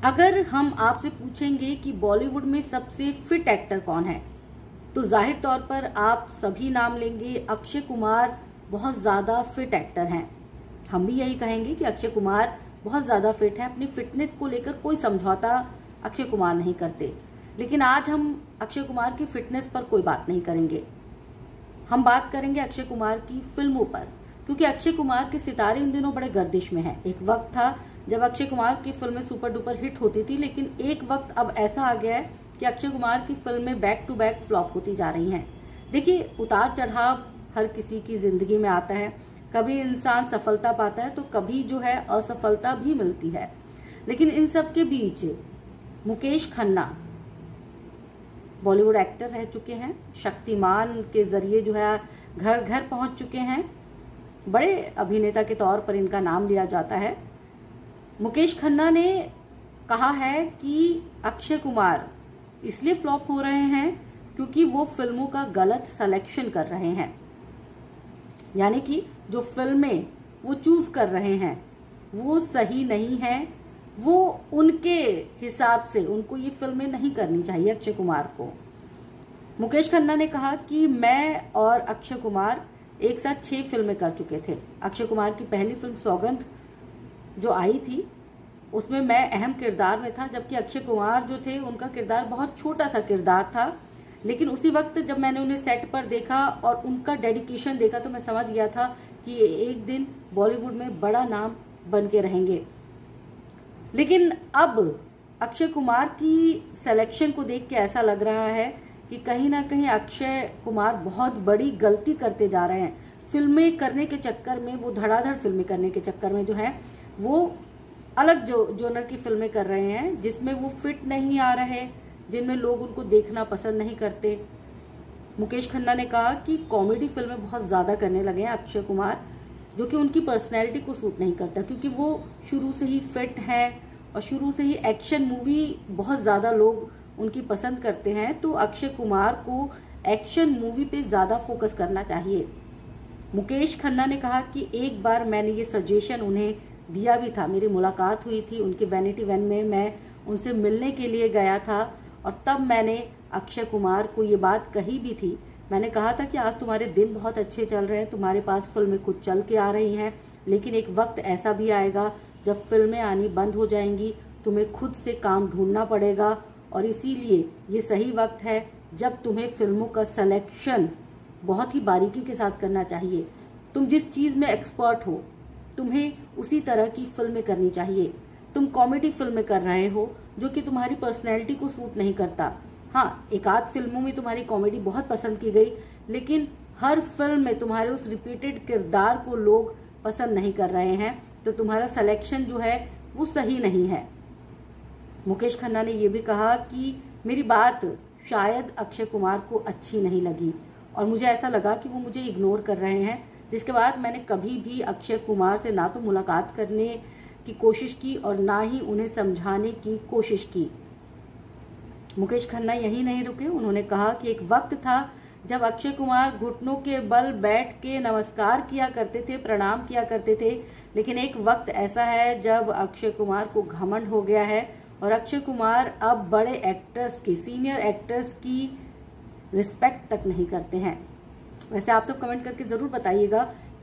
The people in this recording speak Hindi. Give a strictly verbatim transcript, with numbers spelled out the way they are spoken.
अगर हम आपसे पूछेंगे कि बॉलीवुड में सबसे फिट एक्टर कौन है, तो जाहिर तौर पर आप सभी नाम लेंगे। अक्षय कुमार बहुत ज्यादा फिट एक्टर हैं। हम भी यही कहेंगे कि अक्षय कुमार बहुत ज्यादा फिट है। अपनी फिटनेस को लेकर कोई समझौता अक्षय कुमार नहीं करते। लेकिन आज हम अक्षय कुमार की फिटनेस पर कोई बात नहीं करेंगे। हम बात करेंगे अक्षय कुमार की फिल्मों पर, क्योंकि अक्षय कुमार के सितारे इन दिनों बड़े गर्दिश में हैं। एक वक्त था जब अक्षय कुमार की फिल्में सुपर डुपर हिट होती थी, लेकिन एक वक्त अब ऐसा आ गया है कि अक्षय कुमार की फिल्में बैक टू बैक फ्लॉप होती जा रही हैं। देखिए, उतार चढ़ाव हर किसी की जिंदगी में आता है। कभी इंसान सफलता पाता है तो कभी जो है असफलता भी मिलती है। लेकिन इन सब के बीच मुकेश खन्ना बॉलीवुड एक्टर रह चुके हैं। शक्तिमान के जरिए जो है घर घर पहुंच चुके हैं। बड़े अभिनेता के तौर पर इनका नाम लिया जाता है। मुकेश खन्ना ने कहा है कि अक्षय कुमार इसलिए फ्लॉप हो रहे हैं क्योंकि वो फिल्मों का गलत सिलेक्शन कर रहे हैं। यानी कि जो फिल्में वो चूज कर रहे हैं वो सही नहीं है। वो उनके हिसाब से उनको ये फिल्में नहीं करनी चाहिए अक्षय कुमार को। मुकेश खन्ना ने कहा कि मैं और अक्षय कुमार एक साथ छह फिल्में कर चुके थे। अक्षय कुमार की पहली फिल्म सौगंध जो आई थी उसमें मैं अहम किरदार में था, जबकि अक्षय कुमार जो थे उनका किरदार बहुत छोटा सा किरदार था। लेकिन उसी वक्त जब मैंने उन्हें सेट पर देखा और उनका डेडिकेशन देखा तो मैं समझ गया था कि ये एक दिन बॉलीवुड में बड़ा नाम बन के रहेंगे। लेकिन अब अक्षय कुमार की सिलेक्शन को देख के ऐसा लग रहा है कि कहीं ना कहीं अक्षय कुमार बहुत बड़ी गलती करते जा रहे हैं। फिल्में करने के चक्कर में, वो धड़ाधड़ फिल्में करने के चक्कर में जो है वो अलग जो जोनर की फिल्में कर रहे हैं, जिसमें वो फिट नहीं आ रहे, जिनमें लोग उनको देखना पसंद नहीं करते। मुकेश खन्ना ने कहा कि कॉमेडी फिल्में बहुत ज्यादा करने लगे हैं अक्षय कुमार, जो कि उनकी पर्सनैलिटी को सूट नहीं करता, क्योंकि वो शुरू से ही फिट है और शुरू से ही एक्शन मूवी बहुत ज्यादा लोग उनकी पसंद करते हैं। तो अक्षय कुमार को एक्शन मूवी पे ज्यादा फोकस करना चाहिए। मुकेश खन्ना ने कहा कि एक बार मैंने ये सजेशन उन्हें दिया भी था। मेरी मुलाकात हुई थी उनके वैनिटी वैन में, मैं उनसे मिलने के लिए गया था और तब मैंने अक्षय कुमार को ये बात कही भी थी। मैंने कहा था कि आज तुम्हारे दिन बहुत अच्छे चल रहे हैं, तुम्हारे पास फिल्में खुद चल के आ रही हैं, लेकिन एक वक्त ऐसा भी आएगा जब फिल्में आनी बंद हो जाएंगी, तुम्हें खुद से काम ढूंढना पड़ेगा और इसीलिए ये सही वक्त है जब तुम्हें फिल्मों का सिलेक्शन बहुत ही बारीकी के साथ करना चाहिए। तुम जिस चीज में एक्सपर्ट हो तुम्हें उसी तरह की फिल्में करनी चाहिए। तुम कॉमेडी फिल्में कर रहे हो जो कि तुम्हारी पर्सनैलिटी को सूट नहीं करता। हाँ, एक आध फिल्मों में तुम्हारी कॉमेडी बहुत पसंद की गई, लेकिन हर फिल्म में तुम्हारे उस रिपीटेड किरदार को लोग पसंद नहीं कर रहे हैं, तो तुम्हारा सिलेक्शन जो है वो सही नहीं है। मुकेश खन्ना ने यह भी कहा कि मेरी बात शायद अक्षय कुमार को अच्छी नहीं लगी और मुझे ऐसा लगा कि वो मुझे इग्नोर कर रहे हैं, जिसके बाद मैंने कभी भी अक्षय कुमार से ना तो मुलाकात करने की कोशिश की और ना ही उन्हें समझाने की कोशिश की। मुकेश खन्ना यही नहीं रुके। उन्होंने कहा कि एक वक्त था जब अक्षय कुमार घुटनों के बल बैठ के नमस्कार किया करते थे, प्रणाम किया करते थे, लेकिन एक वक्त ऐसा है जब अक्षय कुमार को घमंड हो गया है और अक्षय कुमार अब बड़े एक्टर्स की, सीनियर एक्टर्स की रिस्पेक्ट तक नहीं करते हैं। वैसे आप सब कमेंट करके जरूर बताइएगा